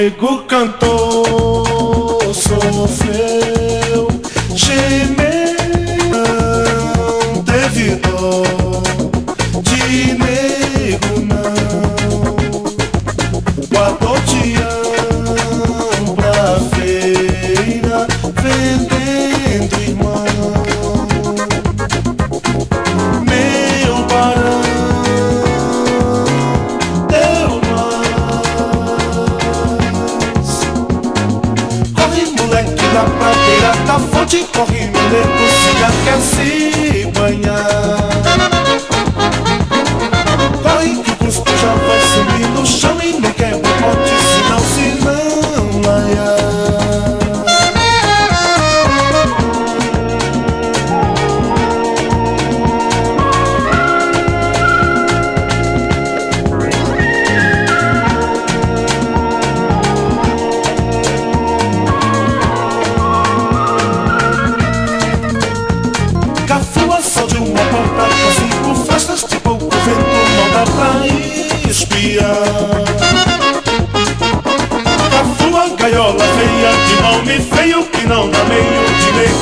nego cantou, sofreu, gemeu, não teve dó de nego não. Guardou tião pra feira, vendendo irmão. Meu barão deu mais. Corre moleque da pradeira da fonte, corre moleque se quer se banhar. Corre que o cuspo já vai sumir no chão e não quebra o pote, senão laia. Cafua só de uma porta com 5 frestas, tipo o vento não dá pra espiar. Cafua, gaiola feia de nome feio que não dá meio de meio